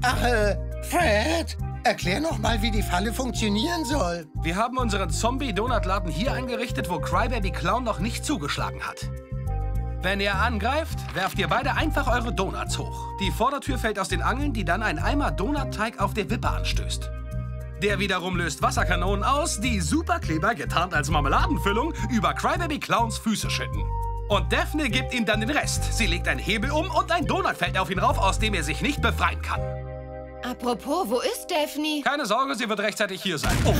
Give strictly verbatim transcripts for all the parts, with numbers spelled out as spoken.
Ach, äh, Fred, erklär noch mal, wie die Falle funktionieren soll. Wir haben unseren Zombie-Donutladen hier eingerichtet, wo Crybaby Clown noch nicht zugeschlagen hat. Wenn er angreift, werft ihr beide einfach eure Donuts hoch. Die Vordertür fällt aus den Angeln, die dann ein Eimer Donutteig auf der Wippe anstößt. Der wiederum löst Wasserkanonen aus, die Superkleber, getarnt als Marmeladenfüllung, über Crybaby Clowns Füße schütten. Und Daphne gibt ihm dann den Rest. Sie legt einen Hebel um und ein Donut fällt auf ihn rauf, aus dem er sich nicht befreien kann. Apropos, wo ist Daphne? Keine Sorge, sie wird rechtzeitig hier sein. Oh.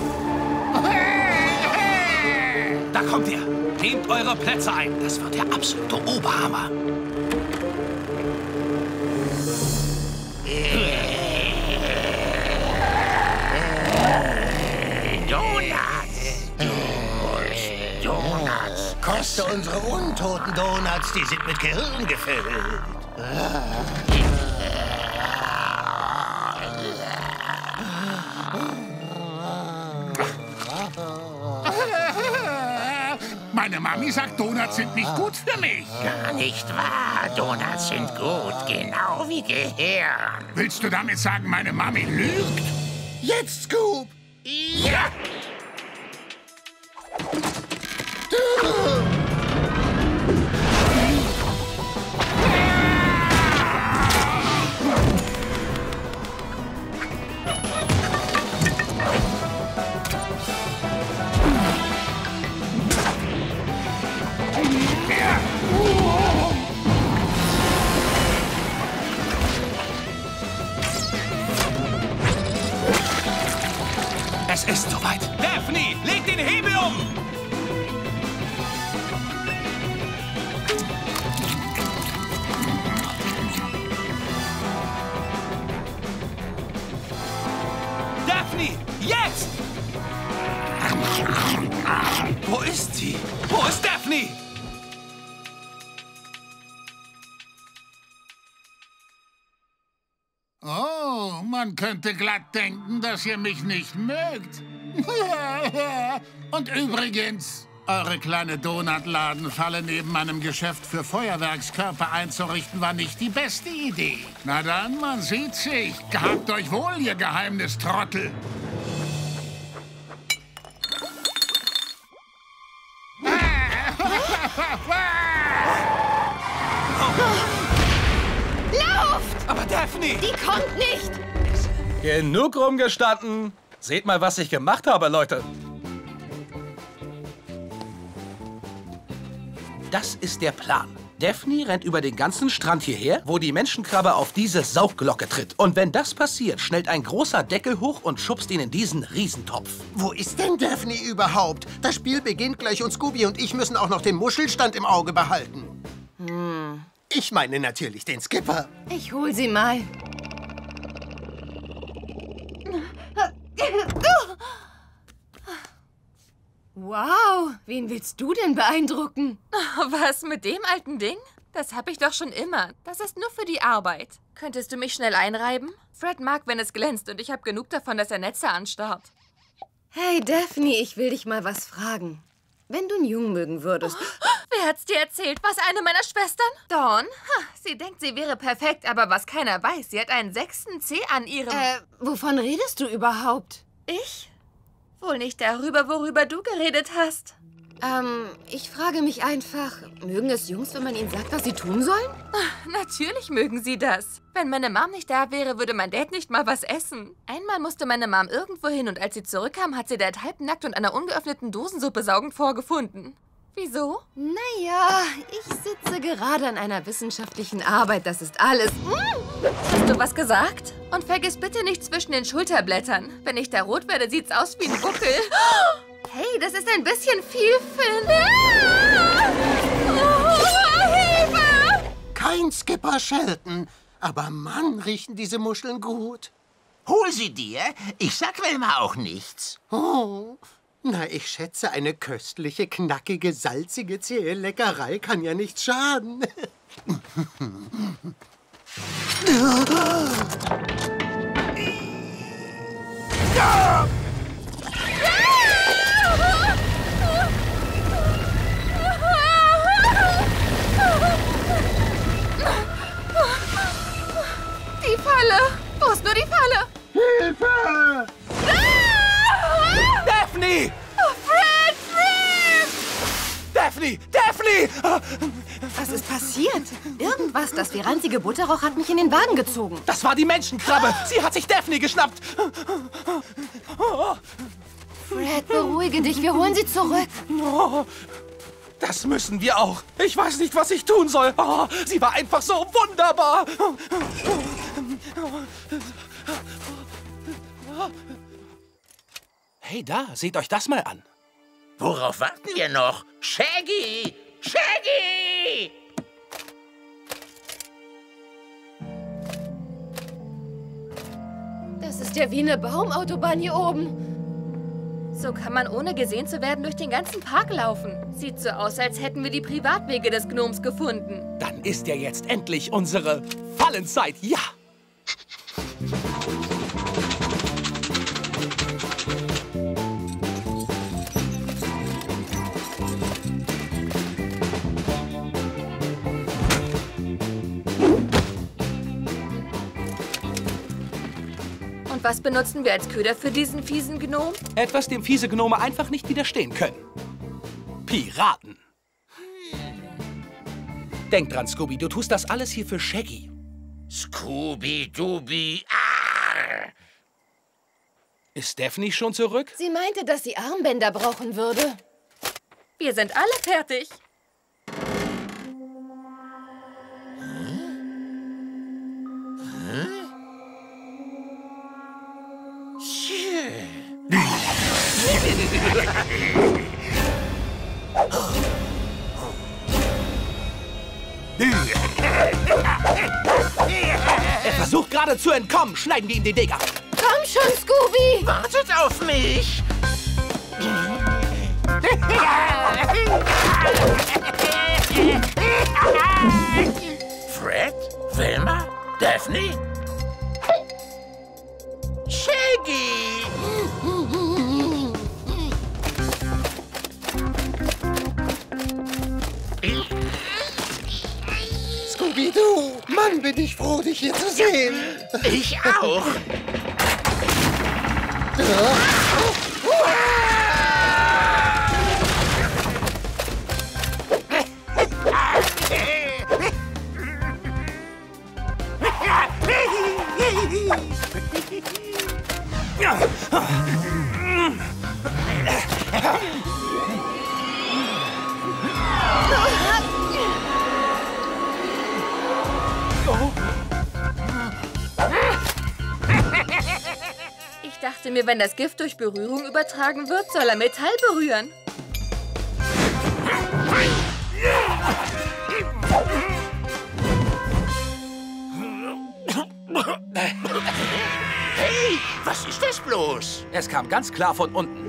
Da kommt er. Nehmt eure Plätze ein. Das wird der absolute Oberhammer. Donuts! Donuts! Koste unsere untoten Donuts, die sind mit Gehirn gefüllt. Meine Mami sagt, Donuts sind nicht gut für mich. Gar nicht wahr. Donuts sind gut, genau wie Gehirn. Willst du damit sagen, meine Mami lügt? Jetzt, Scoop! Ja! Es ist soweit. Daphne, leg den Hebel um! Daphne, jetzt! Wo ist sie? Wo ist Daphne? Oh, man könnte glatt denken, dass ihr mich nicht mögt. Und übrigens, eure kleine Donutladenfalle neben meinem Geschäft für Feuerwerkskörper einzurichten, war nicht die beste Idee. Na dann, man sieht sich. Gehabt euch wohl, ihr Geheimnistrottel. Aber Daphne! Die kommt nicht! Genug rumgestanden. Seht mal, was ich gemacht habe, Leute. Das ist der Plan. Daphne rennt über den ganzen Strand hierher, wo die Menschenkrabbe auf diese Saugglocke tritt. Und wenn das passiert, schnellt ein großer Deckel hoch und schubst ihn in diesen Riesentopf. Wo ist denn Daphne überhaupt? Das Spiel beginnt gleich und Scooby und ich müssen auch noch den Muschelstand im Auge behalten. Hm. Ich meine natürlich den Skipper. Ich hol sie mal. Wow, wen willst du denn beeindrucken? Was, mit dem alten Ding? Das hab ich doch schon immer. Das ist nur für die Arbeit. Könntest du mich schnell einreiben? Fred mag, wenn es glänzt und ich habe genug davon, dass er Netze anstarrt. Hey, Daphne, ich will dich mal was fragen. Wenn du einen Jungen mögen würdest... Oh, wer hat's dir erzählt? Was, eine meiner Schwestern? Dawn? Ha, sie denkt, sie wäre perfekt, aber was keiner weiß, sie hat einen sechsten C an ihrem... Äh, wovon redest du überhaupt? Ich? Wohl nicht darüber, worüber du geredet hast. Ähm, ich frage mich einfach, mögen es Jungs, wenn man ihnen sagt, was sie tun sollen? Ach, natürlich mögen sie das. Wenn meine Mom nicht da wäre, würde mein Dad nicht mal was essen. Einmal musste meine Mom irgendwo hin und als sie zurückkam, hat sie Dad halbnackt und einer ungeöffneten Dosensuppe saugend vorgefunden. Wieso? Naja, ich sitze gerade an einer wissenschaftlichen Arbeit, das ist alles. Hast du was gesagt? Und vergiss bitte nicht zwischen den Schulterblättern. Wenn ich da rot werde, sieht's aus wie ein Buckel. Hey, das ist ein bisschen viel, Finn. Ah! Oh, Hilfe! Kein Skipper Shelton. Aber Mann, riechen diese Muscheln gut. Hol sie dir. Ich sag Wilma auch nichts. Oh, na, ich schätze, eine köstliche, knackige, salzige, zähe Leckerei kann ja nicht schaden. Ja! Die Falle! muss nur die Falle. Hilfe! Ah! Daphne! Oh, Fred, Fred! Daphne! Daphne! Was ist passiert? Irgendwas, das wie ranzige Butterrauch hat mich in den Wagen gezogen. Das war die Menschenkrabbe. Sie hat sich Daphne geschnappt. Fred, beruhige dich. Wir holen sie zurück. Oh, das müssen wir auch. Ich weiß nicht, was ich tun soll. Oh, sie war einfach so wunderbar. Hey, da, seht euch das mal an. Worauf warten wir noch? Shaggy! Shaggy! Das ist ja wie eine Baumautobahn hier oben. So kann man ohne gesehen zu werden durch den ganzen Park laufen. Sieht so aus, als hätten wir die Privatwege des Gnoms gefunden. Dann ist ja jetzt endlich unsere Fallenzeit. Ja! Und was benutzen wir als Köder für diesen fiesen Gnom? Etwas, dem fiese Gnome einfach nicht widerstehen können. Piraten. Denk dran, Scooby, du tust das alles hier für Shaggy. Scooby-Dooby. Ah! Ist Daphne schon zurück? Sie meinte, dass sie Armbänder brauchen würde. Wir sind alle fertig. Er versucht gerade zu entkommen. Schneiden wir ihm den Weg ab. Komm schon, Scooby! Wartet auf mich! Fred? Wilma? Daphne? Shaggy! Scooby-Doo! Mann, bin ich froh, dich hier zu sehen. Ich auch! Ich dachte mir, wenn das Gift durch Berührung übertragen wird, soll er Metall berühren. Hey, was ist das bloß? Es kam ganz klar von unten.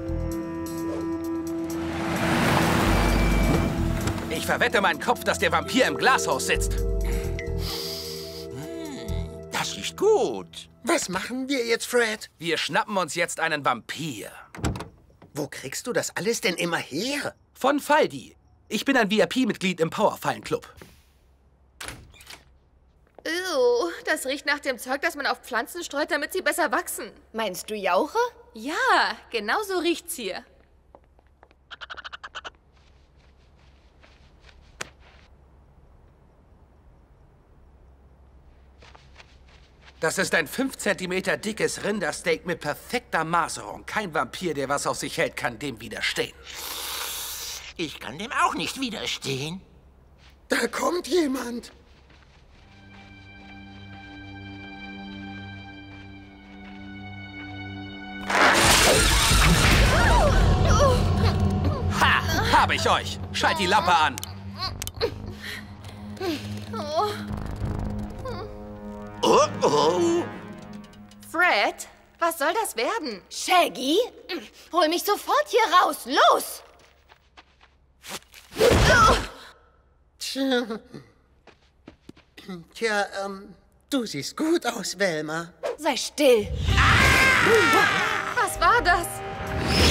Ich verwette meinen Kopf, dass der Vampir im Glashaus sitzt. Das riecht gut. Was machen wir jetzt, Fred? Wir schnappen uns jetzt einen Vampir. Wo kriegst du das alles denn immer her? Von Faldi. Ich bin ein V I P-Mitglied im Powerfallen-Club. Ew, das riecht nach dem Zeug, das man auf Pflanzen streut, damit sie besser wachsen. Meinst du Jauche? Ja, genau so riecht's hier. Das ist ein fünf Zentimeter dickes Rindersteak mit perfekter Maserung. Kein Vampir, der was auf sich hält, kann dem widerstehen. Ich kann dem auch nicht widerstehen. Da kommt jemand. Ha! Habe ich euch! Schalt die Lampe an! Oh, oh. Fred, was soll das werden? Shaggy? Hol mich sofort hier raus! Los! Tja, Tja ähm, du siehst gut aus, Velma. Sei still! Was war das?